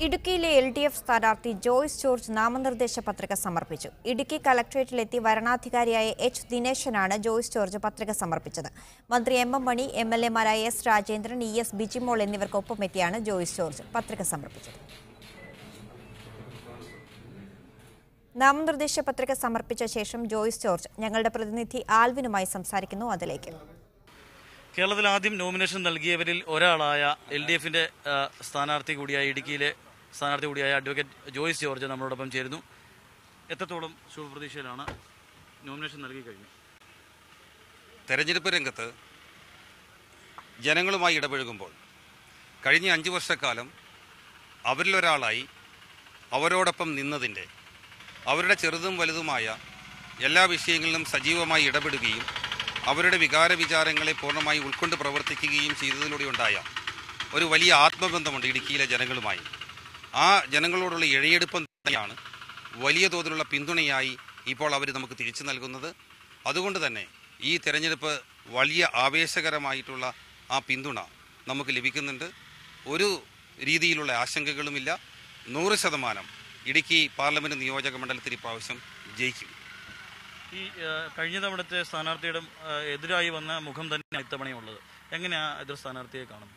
ഇടുക്കിയിലെ LDF സ്ഥാനാർത്ഥി Joyce George നാമനിർദ്ദേശ പത്രിക സമർപ്പിച്ചു. ഇടുക്കി കളക്ടറേറ്റിലെത്തി വരണാധികാരിയായ എച്ച് ദിനേശനാണ് ജോയ്സ് ജോർജ് പത്രിക സമർപ്പിച്ചത്. മന്ത്രി എം മണി, MLA-മാരായ എസ് രാജേന്ദ്രൻ, ES ബിജിമോൾ എന്നിവർക്കൊപ്പമെത്തിയാണ് ജോയ്സ് ജോർജ് പത്രിക സമർപ്പിച്ചത്. നാമനിർദ്ദേശ പത്രിക സമർപ്പിച്ച ശേഷം ജോയ്സ് ജോർജ് ഞങ്ങളുടെ പ്രതിനിധി ആൽവിനുമായി സംസാരിക്കുന്നു. അതിലേക്ക് കേരളത്തിൽ ആദ്യം നോമിനേഷൻ നൽകിയവരിൽ ഒരാളായ LDF-ന്റെ സ്ഥാനാർത്ഥി കൂടിയായ ഇടുക്കിയിലെ സ്ഥാനാർത്ഥി കൂടിയായ അഡ്വക്കേറ്റ് ജോയ്സ് ജോർജ് നമ്മളോടൊപ്പം ചേരുന്നു. എത്രത്തോളം ശുഭപ്രതീക്ഷയിലാണ് നോമിനേഷൻ നൽകി കഴിഞ്ഞു? തെരഞ്ഞെടുപ്പ് രംഗത്ത് ജനങ്ങളുമായി ഇടപഴകുമ്പോൾ കഴിഞ്ഞ 5 വർഷക്കാലം അവരിലൊരാളായി അവരോടൊപ്പം നിന്നതിൻ്റെ അവരുടെ ചെറുതും വലുതുമായ എല്ലാ വിഷയങ്ങളിലും സജീവമായി ഇടപെടുകയും അവരുടെ വികാര വിചാരങ്ങളെ പൂർണ്ണമായി ഉൾക്കൊണ്ട് പ്രവർത്തിക്കുകയും ചെയ്തതിലൂടെ ഉണ്ടായ ഒരു വലിയ ആത്മബന്ധമുണ്ട് ഇടുക്കിയിലെ ജനങ്ങളുമായി. ആ ജനങ്ങളോടുള്ള ഇഴയെടുപ്പം തന്നെയാണ് വലിയ തോതിലുള്ള പിന്തുണയായി ഇപ്പോൾ അവർ നമുക്ക് തിരിച്ചു നൽകുന്നത്. അതുകൊണ്ട് തന്നെ ഈ തെരഞ്ഞെടുപ്പ് വലിയ ആവേശകരമായിട്ടുള്ള ആ പിന്തുണ നമുക്ക് ലഭിക്കുന്നുണ്ട്. ഒരു രീതിയിലുള്ള ആശങ്കകളുമില്ല. 100% ഇടുക്കി പാർലമെൻറ്റ് നിയോജക മണ്ഡലത്തിൽ ഇപ്രാവശ്യം ജയിക്കും. ഈ കഴിഞ്ഞ തവണത്തെ സ്ഥാനാർത്ഥിയുടെ എതിരായി വന്ന മുഖം തന്നെ ഇത്തവണയുള്ളത്. എങ്ങനെയാണ് എതിർ സ്ഥാനാർത്ഥിയെ കാണുന്നത്?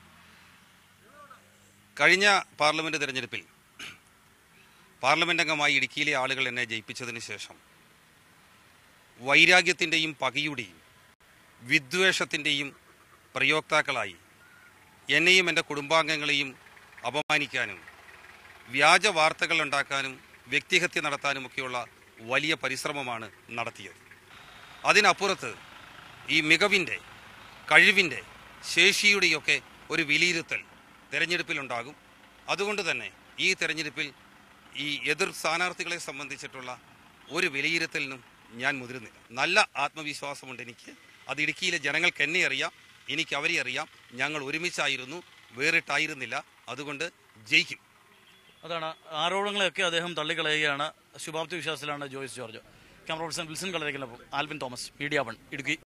കഴിഞ്ഞ പാർലമെൻറ്റ് തെരഞ്ഞെടുപ്പിൽ പാർലമെൻ്റ് അംഗമായി ഇടുക്കിയിലെ ആളുകൾ എന്നെ ജയിപ്പിച്ചതിന് ശേഷം വൈരാഗ്യത്തിൻ്റെയും പകയുടെയും വിദ്വേഷത്തിൻ്റെയും പ്രയോക്താക്കളായി എന്നെയും എൻ്റെ കുടുംബാംഗങ്ങളെയും അപമാനിക്കാനും വ്യാജ വാർത്തകൾ ഉണ്ടാക്കാനും വ്യക്തിഹത്യ നടത്താനുമൊക്കെയുള്ള വലിയ പരിശ്രമമാണ് നടത്തിയത്. അതിനപ്പുറത്ത് ഈ മികവിൻ്റെ, കഴിവിൻ്റെ, ശേഷിയുടെയൊക്കെ ഒരു വിലയിരുത്തൽ തെരഞ്ഞെടുപ്പിലുണ്ടാകും. അതുകൊണ്ട് തന്നെ ഈ തെരഞ്ഞെടുപ്പിൽ ഈ എതിർ സ്ഥാനാർത്ഥികളെ സംബന്ധിച്ചിട്ടുള്ള ഒരു വിലയിരുത്തലിനും ഞാൻ മുതിരുന്നില്ല. നല്ല ആത്മവിശ്വാസമുണ്ട് എനിക്ക്. അത് ഇടുക്കിയിലെ ജനങ്ങൾക്ക് എന്നെ അറിയാം, എനിക്ക് അവരെ അറിയാം. ഞങ്ങൾ ഒരുമിച്ചായിരുന്നു, വേറിട്ടായിരുന്നില്ല. അതുകൊണ്ട് ജയിക്കും. അതാണ് ആരോപണങ്ങളെയൊക്കെ അദ്ദേഹം തള്ളിക്കളയുകയാണ്. ശുഭാപ്തി വിശ്വാസത്തിലാണ് ജോയ്സ് ജോർജ്. ക്യാമറ പേഴ്സൺ വിൽസൺ കളരിക്കലിനൊപ്പം ആൽവിൻ തോമസ്, MediaOne, ഇടുക്കി.